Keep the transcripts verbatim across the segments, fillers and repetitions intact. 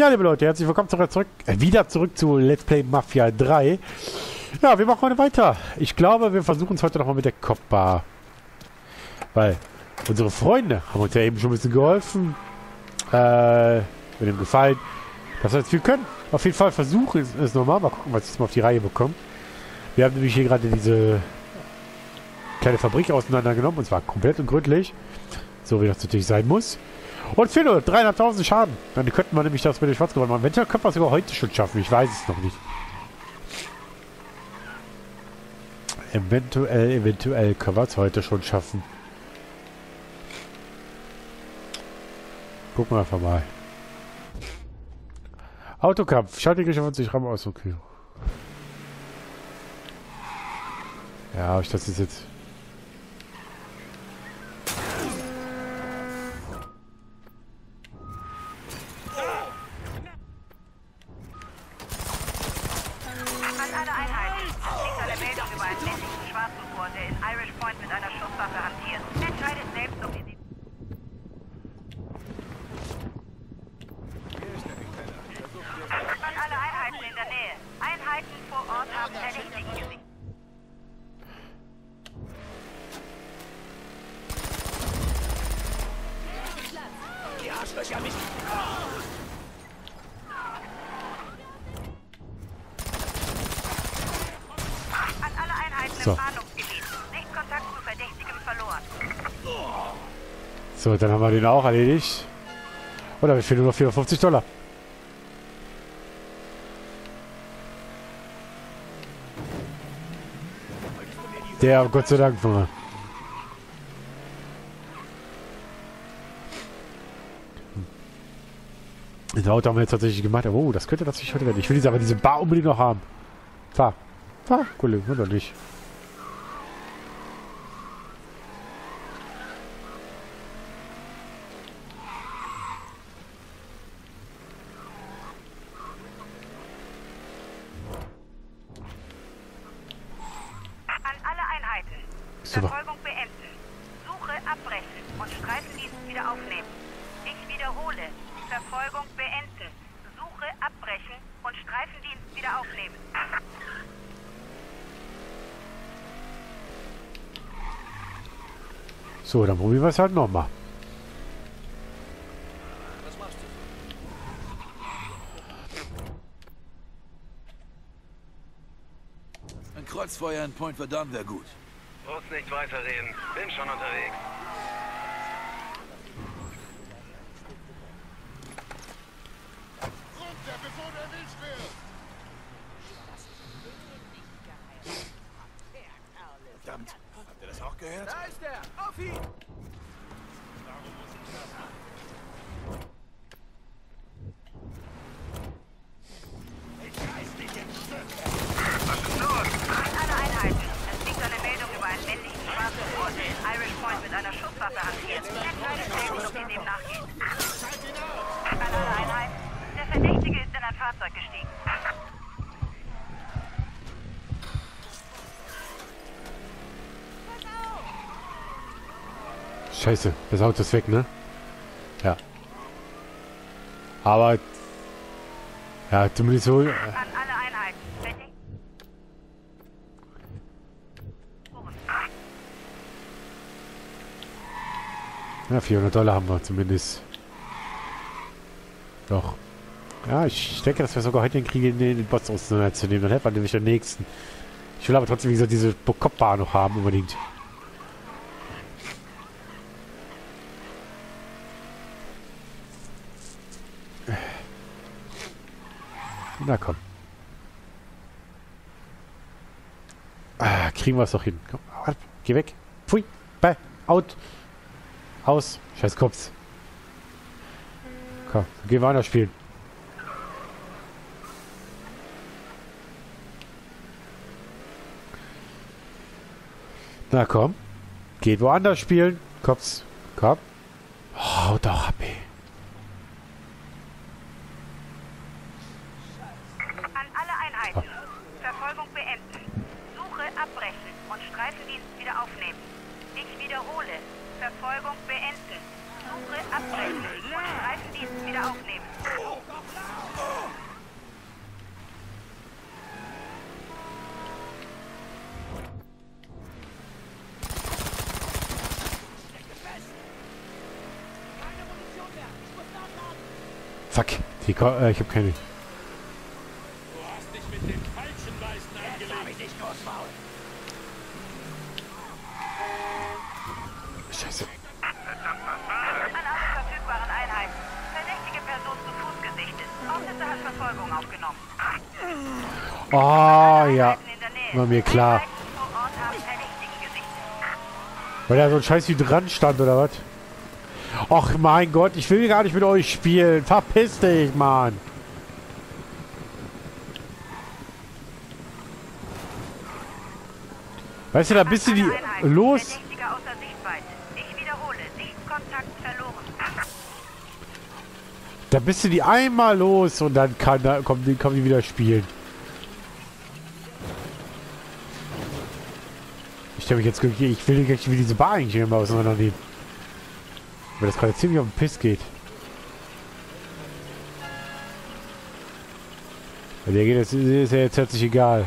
Ja, liebe Leute, herzlich willkommen zurück, zurück äh, wieder zurück zu Let's Play Mafia drei. Ja, wir machen heute weiter. Ich glaube, wir versuchen es heute nochmal mit der Kopfbar. Weil unsere Freunde haben uns ja eben schon ein bisschen geholfen. Äh, mit dem Gefallen. Das heißt, wir können auf jeden Fall versuchen, ist, ist normal. Mal gucken, was ich jetzt mal auf die Reihe bekomme. Wir haben nämlich hier gerade diese kleine Fabrik auseinandergenommen. Und zwar komplett und gründlich. So wie das natürlich sein muss. Und für nur dreihunderttausend Schaden. Dann könnten wir nämlich das mit den Schwarzgewalt machen. Eventuell können wir es sogar heute schon schaffen. Ich weiß es noch nicht. Eventuell, eventuell können wir es heute schon schaffen. Gucken wir einfach mal. Autokampf. Schalte ich auf sich ram aus. Okay. Ja, ich das ist jetzt... So. So, dann haben wir den auch erledigt. Oder wir fehlen nur noch vierhundertfünfzig Dollar. Der, Gott sei Dank, Junge. Das Auto haben wir jetzt tatsächlich gemacht. Oh, das könnte tatsächlich heute werden. Ich will diese, aber diese Bar unbedingt noch haben. Fahr. Fahr, Kollege, oder nicht? Verfolgung beenden. Suche abbrechen und Streifendienst wieder aufnehmen. Ich wiederhole. Verfolgung beenden. Suche abbrechen und Streifendienst wieder aufnehmen. So, dann probieren wir es halt nochmal. Was machst du? Ein Kreuzfeuer in Point Verdun wäre gut. Muss nicht weiterreden. Bin schon unterwegs. Runter, bevor du erwischt wird! Verdammt, habt ihr das auch gehört? Da ist er! Auf ihn! Ich reiß dich in Stücke! Was ist los? An alle Einheiten. Es liegt eine Meldung über einen männlichen Schwarzgewalt, der in Irish Point mit einer Schusswaffe hantiert. Entscheidet selbst, ob ihr dem nachgeht. Schalt ihn auf! An alle Einheiten. Der Verdächtige ist in ein Fahrzeug gestiegen. Scheiße, das Auto ist weg, ne? Ja. Aber... Ja, zumindest so... Äh, An alle Einheiten. Betty? ja, vierhundert Dollar haben wir zumindest. Doch. Ja, ich denke, dass wir sogar heute hinkriegen, den, den Bots auseinanderzunehmen. Dann hätten wir nämlich den nächsten. Ich will aber trotzdem, wie gesagt, diese Kopfbar noch haben, unbedingt. Na komm. Ah, kriegen wir es doch hin. Komm, geh weg. Pfui. Bäh. Out. Aus. Scheiß Kopf. Komm, gehen wir anders spielen. Na komm. Geht woanders spielen. Kopf. Komm. Oh, haut doch ab, ey. An alle Einheiten. Verfolgung beenden. Suche abbrechen und Streifendienst wieder aufnehmen. Ich wiederhole. Verfolgung beenden. Suche abbrechen und Streifendienst wieder aufnehmen. Fuck. Die, äh, ich hab keine. Du hast dich mit den falschen Weißen angelegt. Nicht Großmaul. Scheiße. An alle verfügbaren Einheiten. Verdächtige Person zu Fuß gesichtet. Officer hat Verfolgung aufgenommen. Oh, ja. Einheiten in der Nähe. War mir klar. Einheiten vor Ort haben Verdächtigen gesichtet. Weil da so ein scheiß Hydrant stand, oder was? Och, mein Gott, ich will gar nicht mit euch spielen. Verpiss dich, Mann. Weißt du, da bist du die... Los. Verdächtiger außer Sichtweite. Ich wiederhole, Sichtkontakt verloren. Da bist du die einmal los und dann kann, da kommen, die, kommen die wieder spielen. Ich stelle mich jetzt glücklich. Ich will nicht, wie diese Bar eigentlich immer auseinandernehmen. Weil das gerade ziemlich auf den Piss geht. Weil der geht, das ist ja jetzt herzlich egal.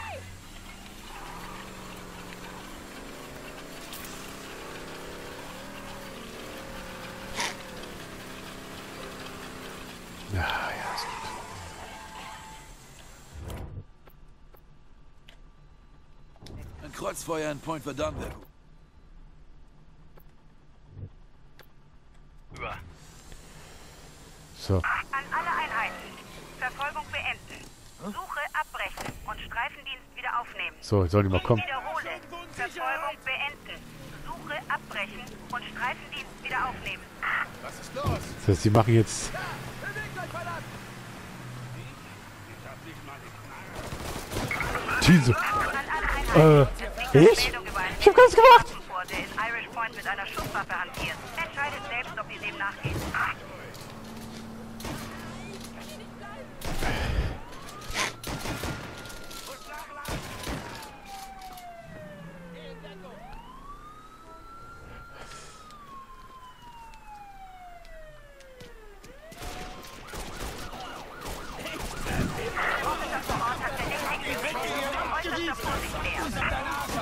Ja, ja, ist gut. Ein Kreuzfeuer in Point Verdun wäre gut. Über. So. An alle Einheiten. Verfolgung beenden. Suche abbrechen und Streifendienst wieder aufnehmen. So, sollen die mal kommen. Ich wiederhole. Verfolgung beenden. Suche abbrechen und Streifendienst wieder aufnehmen. Was ist los? Das heißt, die machen jetzt... Diese. An alle Einheiten. Äh, ich? Ich hab ganz gemacht. Vor, der in Irish Point mit einer Schusswaffe hantiert. Entscheidet selbst, ob ihr dem nachgeht. Officer vor Ort hat Verdächtige gesichtet. Äußerster Vorsicht wert.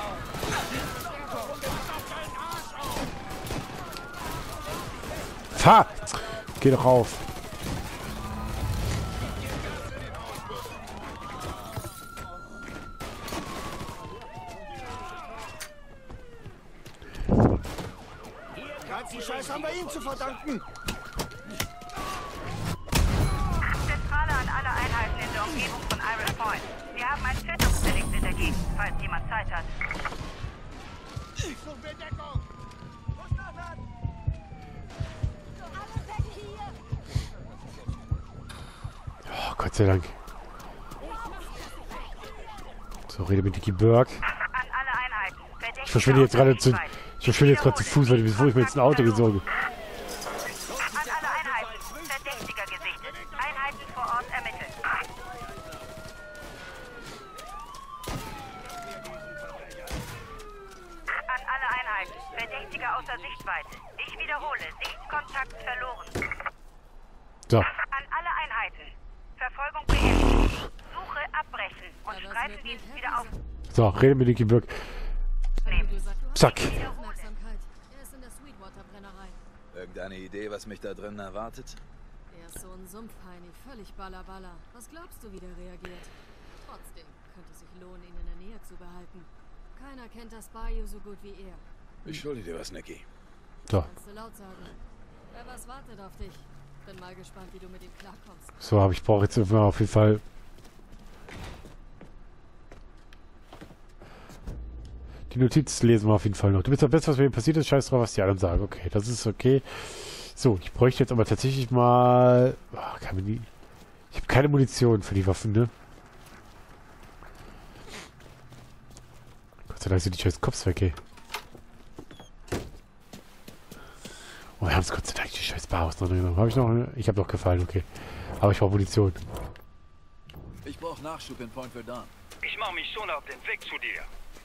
Fahr! Geh doch rauf. Die Scheiß haben wir ihm zu verdanken. Zentrale an alle Einheiten in der Umgebung von Irish Point. Wir haben ein Tötungsdelikt in der Gegend, falls jemand Zeit hat. Ich suche Bedeckung. Muss nachladen. Oh, Gott sei Dank. So, rede mit Dicky Burke. An alle Einheiten. Verdächtige Ich verschwinde jetzt gerade zu... Sichtweite. Ich verschwinde jetzt gerade zu Fuß, weil bevor ich mir jetzt ein Auto gesorge. An alle Einheiten. Verdächtiger gesichtet. Einheiten vor Ort ermitteln. An alle Einheiten. Verdächtiger außer Sichtweite. Ich wiederhole. Sichtkontakt verloren. So. An alle Einheiten. Verfolgung beenden. Suche abbrechen und Streifendienst wieder aufnehmen. So, rede mit Dicky Burke. Zack. Aufmerksamkeit. Er ist in der Sweetwater-Brennerei. Irgendeine Idee, was mich da drin erwartet? Er ist so ein Sumpfheini, völlig ballerballer. Was glaubst du, wie der reagiert? Trotzdem könnte es sich lohnen, ihn in der Nähe zu behalten. Keiner kennt das Bayou so gut wie er. Ich schulde dir was, Nicky. So. Kannst du laut sagen. Wer was wartet auf dich? Bin mal gespannt, wie du mit ihm klarkommst. So, aber ich brauche jetzt auf jeden Fall... Die Notiz lesen wir auf jeden Fall noch. Du bist das Beste, was mir passiert ist. Scheiß drauf, was die anderen sagen. Okay, das ist okay. So, ich bräuchte jetzt aber tatsächlich mal... Oh, kann man die... Ich habe keine Munition für die Waffen, ne? Gott sei Dank sind die scheiß Cops weg, ey. Oh, wir haben es Gott sei Dank die scheiß Bar auseinandergenommen. Habe ich noch... Eine? Ich habe noch gefallen, okay. Aber ich brauche Munition. Ich brauche Nachschub in Point Verdun. Ich mache mich schon auf den Weg zu dir.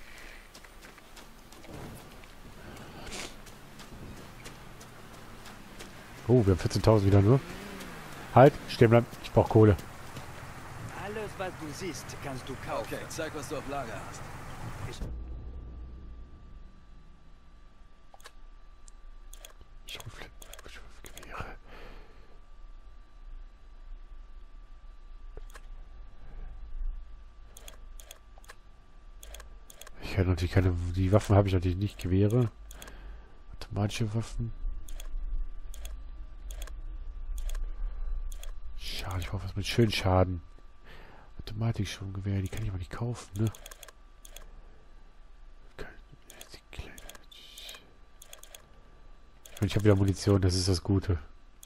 Oh, wir haben vierzehntausend wieder nur. Halt, stehen bleiben. Ich brauche Kohle. Alles, was du siehst, kannst du kaufen. Okay, zeig, was du auf Lager hast. Schrotflinten, Schrotgewehre. Ich habe natürlich keine... Die Waffen habe ich natürlich nicht. Gewehre. Automatische Waffen. Schade, ich brauche was mit schönen Schaden. Automatik schon Gewehr, die kann ich aber nicht kaufen, ne? Ich meine, ich habe wieder Munition, das ist das Gute.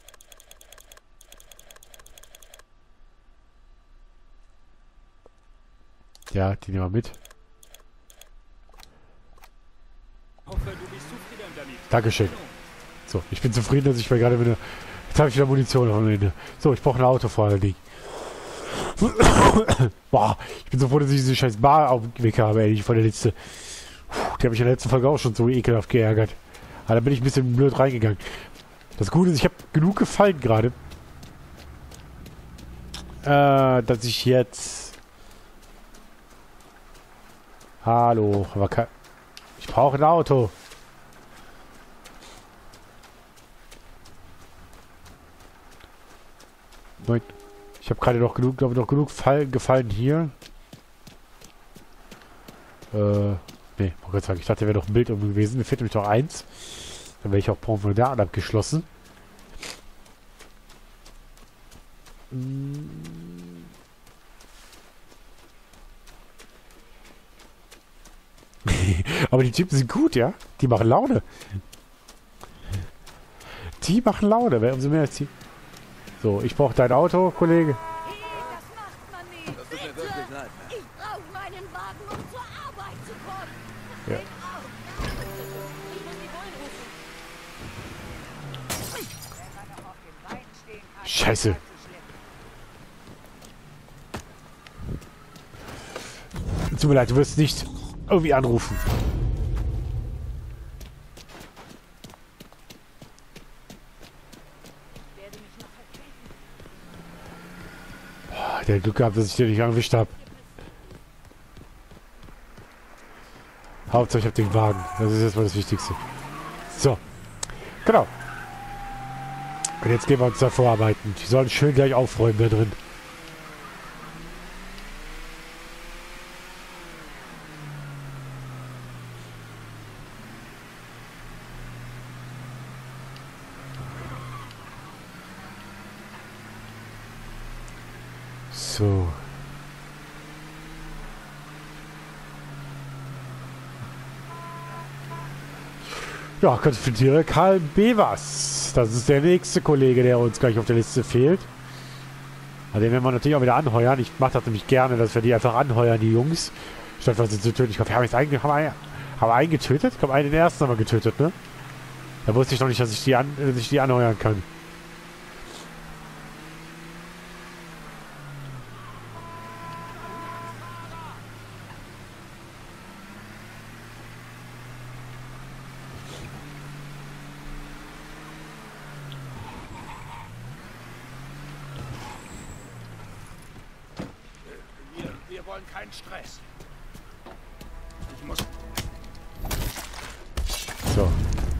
Ja, die nehmen wir mit. Hoffe, du bist zufrieden damit. Dankeschön. So, ich bin zufrieden, dass ich mir gerade wieder... Jetzt habe ich wieder Munition am Ende. So, ich brauche ein Auto vor allen Dingen. Boah, ich bin so froh, dass ich diese scheiß Bar auf dem Weg habe, ey, die von der letzte. Die habe ich in der letzten Folge auch schon so ekelhaft geärgert. Aber da bin ich ein bisschen blöd reingegangen. Das Gute ist, ich habe genug gefallen gerade. Äh, dass ich jetzt... Hallo, aber kein... Ich brauche ein Auto. Nein. Ich habe gerade noch genug, glaube ich, noch genug Fall, gefallen hier. Äh, nee, man kann sagen, ich dachte, wäre noch ein Bild um gewesen. Mir fehlt nämlich noch eins. Dann wäre ich auch Promenade abgeschlossen. Aber die Typen sind gut, ja? Die machen Laune. Die machen Laune, wer umso mehr als die. So, ich brauche dein Auto, Kollege. Hey, das macht man nicht. Das tut mir wirklich leid. Ich brauche meinen Wagen, um zur Arbeit zu kommen. Ja. Ich muss die Bullen rufen. Wenn man noch auf den Beinen stehen kann, Scheiße. ist das so schlimm. Tut mir leid, du wirst nicht irgendwie anrufen. Boah, der hat Glück gehabt, dass ich den nicht erwischt habe. Hauptsache ich habe den Wagen. Das ist erstmal das Wichtigste. So. Genau. Und jetzt gehen wir uns da vorarbeiten. Die sollen schön gleich aufräumen da drin. So. Ja, konfrontiere Karl Bevers. Das ist der nächste Kollege, der uns gleich auf der Liste fehlt. Also den werden wir natürlich auch wieder anheuern. Ich mache das nämlich gerne, dass wir die einfach anheuern, die Jungs. Statt was sie zu töten. Ich glaube, wir haben jetzt einen, haben einen, haben einen getötet. Ich glaube, einen den ersten haben wir getötet, ne? Da wusste ich noch nicht, dass ich die, an, dass ich die anheuern kann. Wir, wir wollen keinen Stress. Ich muss... So.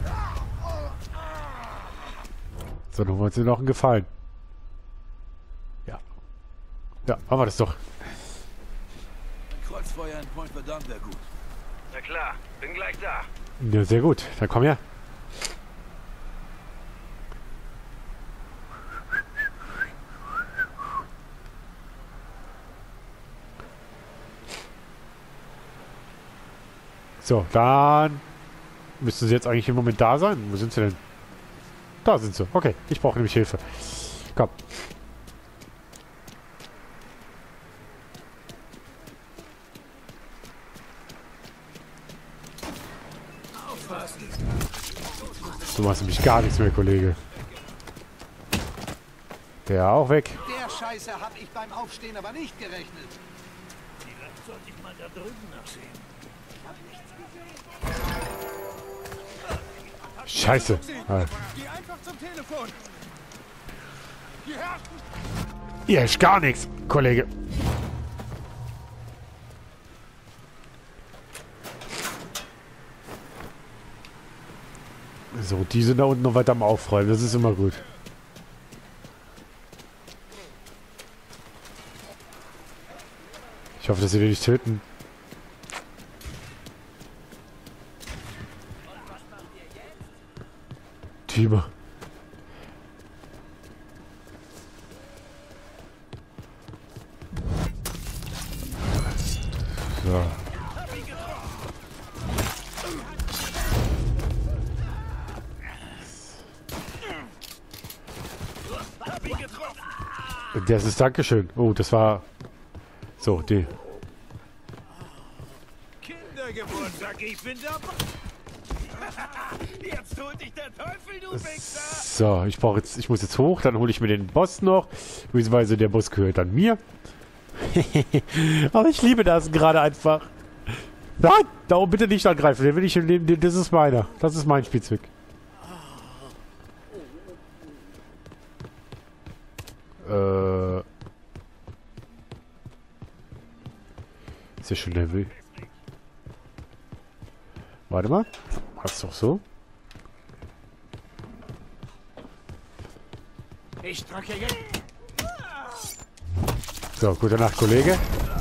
So, dann wollen wir uns noch einen Gefallen. Ja. Ja, machen wir das doch. Ein Kreuzfeuer in Point Verdun wäre gut. Na klar, bin gleich da. Ja, sehr gut. Dann komm her. So, dann müssten sie jetzt eigentlich im Moment da sein. Wo sind sie denn? Da sind sie. Okay, ich brauche nämlich Hilfe. Komm. Du machst nämlich gar nichts mehr, Kollege. Der auch weg. Der Scheiße hab ich beim Aufstehen aber nicht gerechnet. Vielleicht sollte ich mal da drüben nachsehen. Scheiße. Ah. Geh einfach zum Telefon. Hierher! Ihr ist gar nichts, Kollege. So, die sind da unten noch weiter am Aufräumen. Das ist immer gut. Ich hoffe, dass sie den nicht töten. Fieber. So. Das ist Dankeschön. Oh, das war... So, die... Kindergeburtstag, ich bin dabei. Jetzt holt dich der Teufel, du Wichser. So, ich brauche jetzt... Ich muss jetzt hoch, dann hole ich mir den Boss noch. Beziehungsweise der Boss gehört dann mir. Aber ich liebe das gerade einfach. Nein, darum bitte nicht angreifen. Den will ich im Leben... Das ist meiner. Das ist mein Spielzeug. Äh... Ist ja schon Level. Warte mal. Mach's doch so. Ich drücke jetzt. So, gute Nacht, Kollege.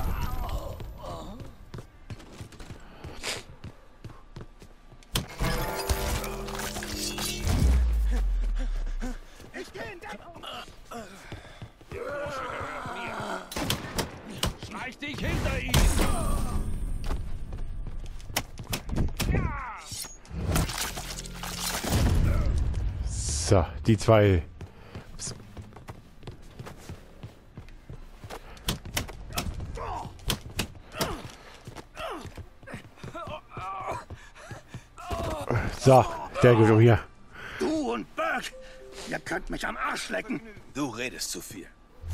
Schleich dich hinter ihn! So, die zwei. Ups. So, der geht um hier. Du und Burke, ihr könnt mich am Arsch lecken. Du redest zu viel.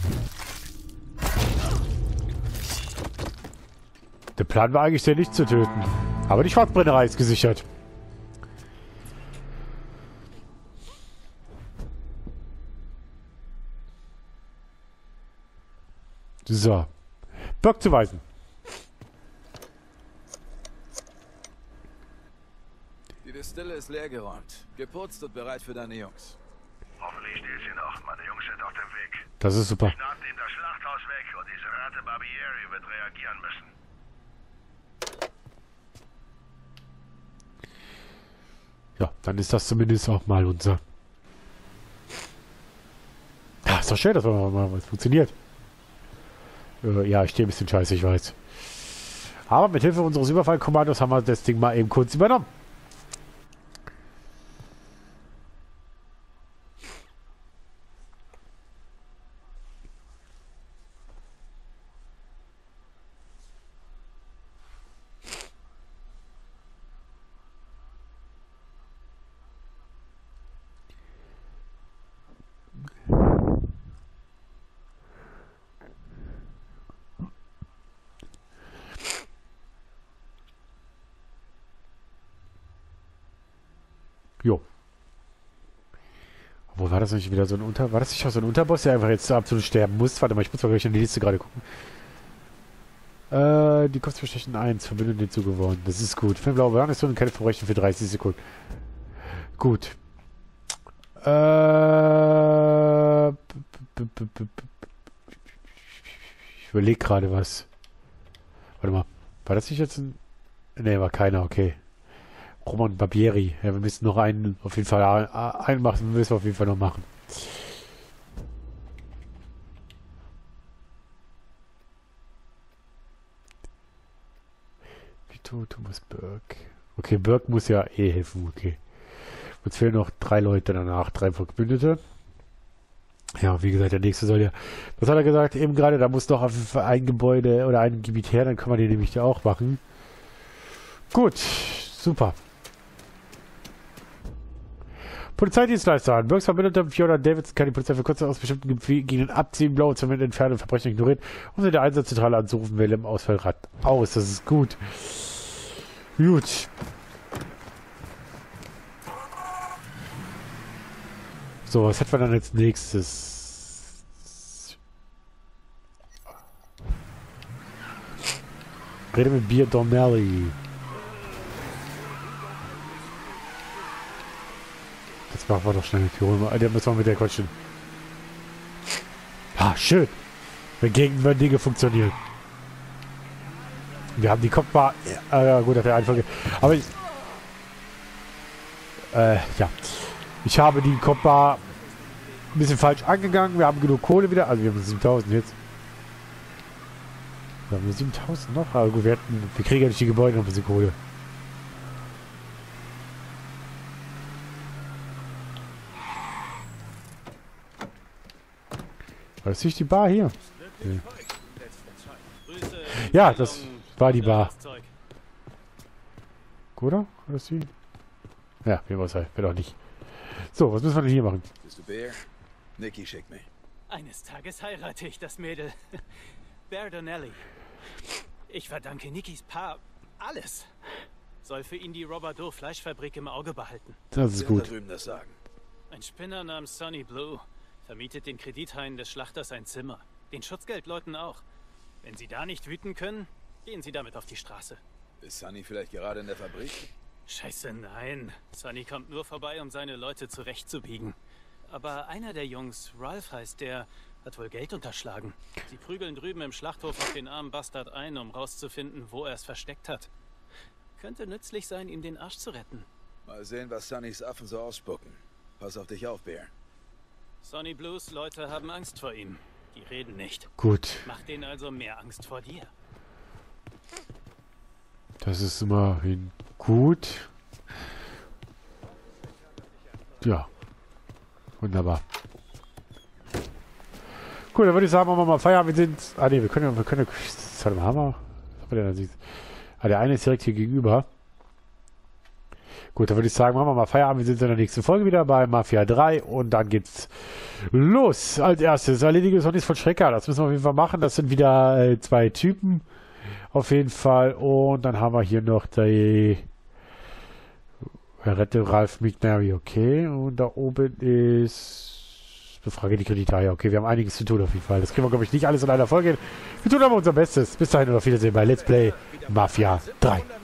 Der Plan war eigentlich, den nicht zu töten. Aber die Schwarzbrennerei ist gesichert. So. Burke zuweisen. Die Distille ist leergeräumt. Geputzt und bereit für deine Jungs. Hoffentlich steht sie noch. Meine Jungs sind auf dem Weg. Das ist super. Schnappt ihm das Schlachthaus weg und diese Ratte Barbieri wird reagieren müssen. Ja, dann ist das zumindest auch mal unser. Ja, ist doch schön, dass mal was funktioniert. Äh, ja, ich stehe ein bisschen scheiße, ich weiß. Aber mit Hilfe unseres Überfallkommandos haben wir das Ding mal eben kurz übernommen. Jo. Wo war das nicht wieder so ein Unter... War das nicht auch so ein Unterboss, der einfach jetzt absolut sterben muss? Warte mal, ich muss mal gleich in die Liste gerade gucken. Äh, die Kopfverstechen eins, Verbündeten hinzugewonnen. Das ist gut. Fünf blaue Bewahrungszonen und keine Verbrechen für dreißig Sekunden. Gut. Äh... Ich überlege gerade was. Warte mal. War das nicht jetzt ein... Ne, war keiner, okay. Roman Barbieri. Ja, wir müssen noch einen auf jeden Fall einen machen, müssen wir auf jeden Fall noch machen. Vito, Thomas Burke. Okay, Burke muss ja eh helfen, okay. Uns fehlen noch drei Leute danach, drei Verbündete. Ja, wie gesagt, der nächste soll ja... Was hat er gesagt? Eben gerade, da muss noch auf jeden Fall ein Gebäude oder ein Gebiet her, dann kann man den nämlich auch machen. Gut, super. Polizeidienstleister an. Burkes Verbündete Fiona Davidson kann die Polizei für kurze aus bestimmten Gegenden abziehen, blaue Zement entfernen und Verbrechen ignorieren, um sie der Einsatzzentrale anzurufen, wähle im Ausfallrad aus. Das ist gut. Gut. So, was hätten wir dann als nächstes? Rede mit Bier Donnelly. Das machen wir doch schnell mit Pyro. Der müssen wir mit der quatschen. Ah, schön. Wenn Gegend, wenn Dinge funktionieren. Wir haben die Kopfbar. Äh, ja, gut, auf der Reihenfolge. Aber ich. Äh, ja. Ich habe die Coppa ein bisschen falsch angegangen. Wir haben genug Kohle wieder. Also wir haben siebentausend jetzt. Wir haben nur siebentausend noch. Aber gut, wir, hatten, wir kriegen ja durch die Gebäude noch ein bisschen Kohle. Was ist nicht die Bar hier? Nee. Ja, das war die Bar. Oder? War das die? Ja, wie immer sei. Wird auch nicht. So, was müssen wir denn hier machen? Bist du Bear? Nicky schickt mich. Eines Tages heirate ich das Mädel. Bear Donnelly. Ich verdanke Nickys Pa alles. Soll für ihn die Robert Doe Fleischfabrik im Auge behalten. Das ist gut. Da drüben das sagen. Ein Spinner namens Sonny Blue vermietet den Kredithaien des Schlachters ein Zimmer. Den Schutzgeldleuten auch. Wenn sie da nicht wüten können, gehen sie damit auf die Straße. Ist Sonny vielleicht gerade in der Fabrik? Scheiße, nein. Sonny kommt nur vorbei, um seine Leute zurechtzubiegen. Aber einer der Jungs, Ralph heißt der, hat wohl Geld unterschlagen. Sie prügeln drüben im Schlachthof auf den armen Bastard ein, um rauszufinden, wo er es versteckt hat. Könnte nützlich sein, ihm den Arsch zu retten. Mal sehen, was Sonnys Affen so ausspucken. Pass auf dich auf, Bear. Sonny Blues Leute haben Angst vor ihm. Die reden nicht. Gut. Mach denen also mehr Angst vor dir. Das ist immerhin gut. Ja. Wunderbar. Gut, dann würde ich sagen, machen wir mal Feierabend. Wir sind... Ah ne, wir können ja... Wir können ja... Warte mal, haben wir... Was haben wir denn da? Ah, der eine ist direkt hier gegenüber. Gut, dann würde ich sagen, machen wir mal Feierabend. Wir sind in der nächsten Folge wieder bei Mafia drei und dann geht's los. Als erstes, erledige es noch nichts von Schrecker. Das müssen wir auf jeden Fall machen. Das sind wieder äh, zwei Typen. Auf jeden Fall. Und dann haben wir hier noch die... Rette Ralph McNary, okay. Und da oben ist... Befrage die Kredithaie. Okay, wir haben einiges zu tun auf jeden Fall. Das kriegen wir, glaube ich, nicht alles in einer Folge. Wir tun aber unser Bestes. Bis dahin und auf Wiedersehen bei Let's Play Mafia drei.